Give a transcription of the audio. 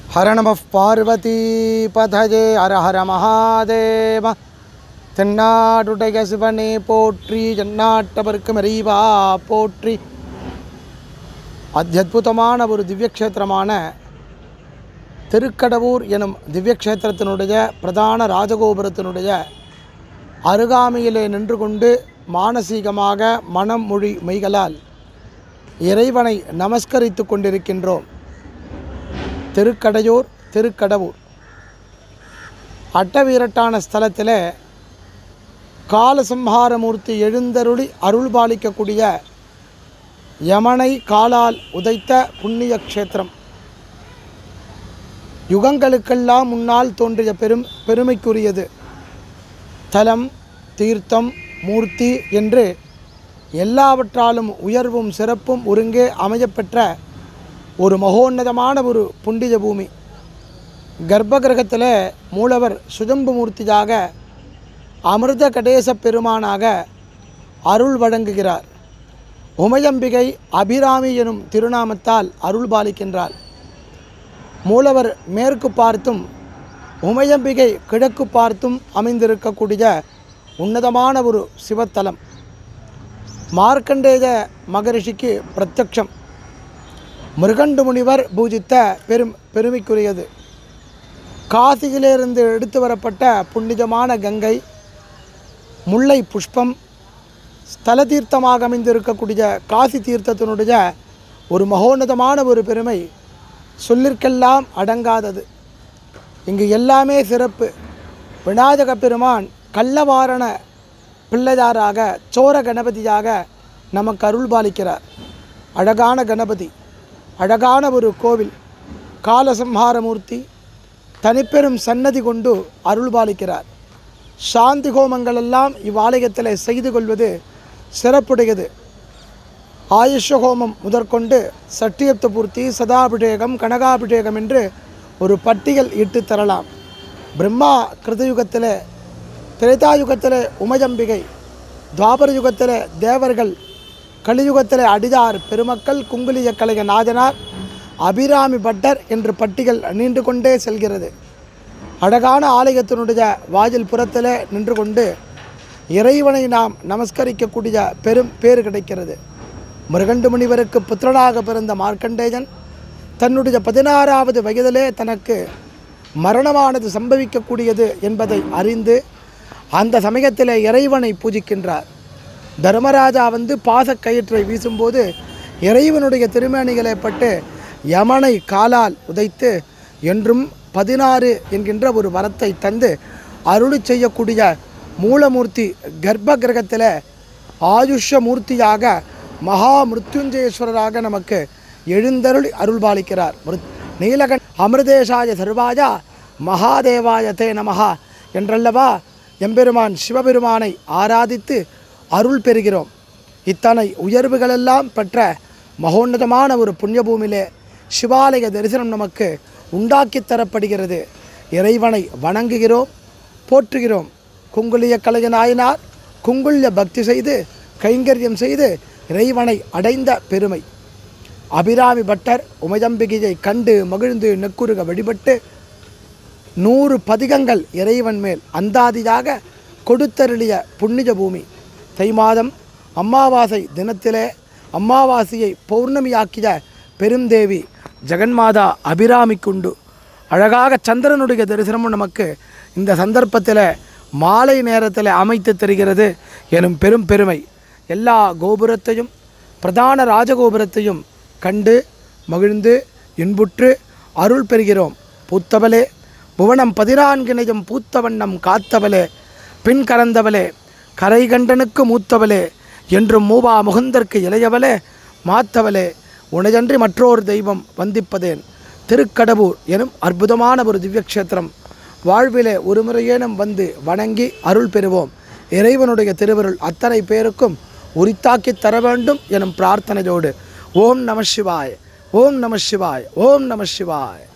हर नमः पार्वती पतये हर हर महादेव தென்னாடுடைய சிவனே போற்றி ஜன்னாட்டவர்க்கு மறிவா போற்றி. அத்புதமான ஒரு திவ்யக்ஷேத்திரமான திருக்கடவூர் எனும் திவ்யக்ஷேத்திரத்தினுடைய பிரதான ராஜகோபுரத்தினுடைய அருகாமையிலே நின்று கொண்டு மானசீகமாக மனம் மொழி மெய்களால் இறைவனை நமஸ்கரித்து கொண்டிருக்கின்றோம். திருக்கடவூர் அட்டவீரட்டான ஸ்தலத்தில் காலசம்ஹாரமூர்த்தி எழுந்தருளி அருள்பாலிக்கக்கூடிய யமனை காலால் உதைத்த புண்ணிய க்ஷேத்திரம். யுகங்களுக்கெல்லாம் முன்னால் தோன்றிய பெருமைக்குரியது. தலம், தீர்த்தம், மூர்த்தி என்று எல்லாவற்றாலும் உயர்வும் சிறப்பும் ஒருங்கே அமையப்பெற்ற ஒரு மகோன்னதமான ஒரு புண்ணிய பூமி. கர்ப்பகிரகத்தில் மூலவர் சுஜம்பு மூர்த்தியாக அமிர்த கடேச பெருமானாக அருள் வழங்குகிறார். உமையம்பிகை அபிராமி எனும் திருநாமத்தால் அருள் பாலிக்கின்றாள். மூலவர் மேற்கு பார்த்தும் உமையம்பிகை கிழக்கு பார்த்தும் அமைந்திருக்கக்கூடிய உன்னதமான ஒரு சிவத்தலம். மார்க்கண்டேய மகரிஷிக்கு பிரத்யக்ஷம். மிருகண்டு முனிவர் பூஜித்த பெருமைக்குரியது. காசியிலிருந்து எடுத்து வரப்பட்ட புண்ணியமான கங்கை, முல்லை புஷ்பம், ஸ்தல தீர்த்தமாக அமைந்திருக்கக்கூடிய காசி தீர்த்தத்தினுடைய ஒரு மகோன்னதமான ஒரு பெருமை சொல்லிற்கெல்லாம் அடங்காதது. இங்கு எல்லாமே சிறப்பு. விநாயக பெருமான் கள்ளவாரண பிள்ளையாராக சோர கணபதியாக நமக்கு அருள் பாலிக்கிறார். அழகான கணபதி, அழகான ஒரு கோவில். காலசம்ஹாரமூர்த்தி தனிப்பெரும் சன்னதி கொண்டு அருள் பாலிக்கிறார். சாந்தி ஹோமங்களெல்லாம் இவ்வாலயத்தில் செய்து கொள்வது சிறப்புடையது. ஆயுஷ ஹோமம் முதற்கொண்டு சட்டியப்த பூர்த்தி, சதாபிஷேகம், கனகாபிஷேகம் என்று ஒரு பட்டியல் இட்டு தரலாம். பிரம்மா கிருதயுகத்தில், திரேதாயுகத்தில் உமையம்பிகை, துவாபர யுகத்தில் தேவர்கள், கலியுகத்தில் அடியார் பெருமக்கள், குங்குலிய கலைய நாதனார், அபிராமி பட்டர் என்று பட்டியல் நீண்டு கொண்டே செல்கிறது. அழகான ஆலயத்தினுடைய வாயில் புறத்தில் நின்று கொண்டு இறைவனை நாம் நமஸ்கரிக்கக்கூடிய பெரும் பேறு கிடைக்கிறது. மிருகண்டு முனிவருக்கு புத்திரனாக பிறந்த மார்க்கண்டேயன் தன்னுடைய 16வது வயதிலே தனக்கு மரணமானது சம்பவிக்கக்கூடியது என்பதை அறிந்து அந்த சமயத்தில் இறைவனை பூஜிக்கின்றார். தர்மராஜா பாசக்கயிற்றை வீசும்போது இறைவனுடைய திருமேனிகளை பட்டு யமனை காலால் உதைத்து என்றும் 16 என்கின்ற ஒரு வரத்தை தந்து அருளி செய்யக்கூடிய மூலமூர்த்தி கர்ப்ப கிரகத்தில் ஆயுஷ மூர்த்தியாக மகா மிருத்யுஞ்சயேஸ்வரராக நமக்கு எழுந்தருளி அருள்பாலிக்கிறார். நீலகன் அமிர்தேசாய சர்வாஜா மகாதேவாய தே நமஹா என்றல்லவா எம்பெருமான் சிவபெருமானை ஆராதித்து அருள் பெறுகிறோம். இத்தனை உயர்வுகளெல்லாம் பெற்ற மகோன்னதமான ஒரு புண்ணியபூமியிலே சிவாலய தரிசனம் நமக்கு உண்டாக்கி தரப்படுகிறது. இறைவனை வணங்குகிறோம், போற்றுகிறோம். குங்குலிய கலைய நாயனார் குங்குல்ய பக்தி செய்து கைங்கரியம் செய்து இறைவனை அடைந்த பெருமை. அபிராமி பட்டர் உமையம்பிகையை கண்டு மகிழ்ந்து நெக்குருக வழிபட்டு 100 பதிகங்கள் இறைவன் மேல் அந்தாதியாக கொடுத்தருளிய புண்ணிய பூமி. தை மாதம் அமாவாசை தினத்திலே அமாவாசையை பௌர்ணமியாக்கிய பெருந்தேவி ஜெகன்மாதா அபிராமிக்குண்டு அழகாக சந்திரனுடைய தரிசனமும் நமக்கு இந்த சந்தர்ப்பத்தில் மாலை நேரத்தில் அமைத்து தருகிறது எனும் பெருமை. எல்லா கோபுரத்தையும் பிரதான ராஜகோபுரத்தையும் கண்டு மகிழ்ந்து இன்புற்று அருள் பெறுகிறோம். பூத்தவளே புவனம் 14 பூத்தவண்ணம் காத்தவளே, பின் கறந்தவளே, கரை கண்டனுக்கு மூத்தவளே, என்றும் மூவா முகுந்தற்கு இளையவளே, மாத்தவளே, உனையன்றி மற்றொரு தெய்வம் வந்திப்பதேன். திருக்கடவூர் எனும் அற்புதமான ஒரு திவ்யக்ஷேத்திரம். வாழ்விலே ஒரு முறையேனும் வந்து வணங்கி அருள் பெறுவோம். இறைவனுடைய திருவருள் அத்தனை பேருக்கும் உரித்தாக்கி தர வேண்டும் எனும் பிரார்த்தனையோடு ஓம் நம சிவாய, ஓம் நம சிவாய, ஓம் நம சிவாய.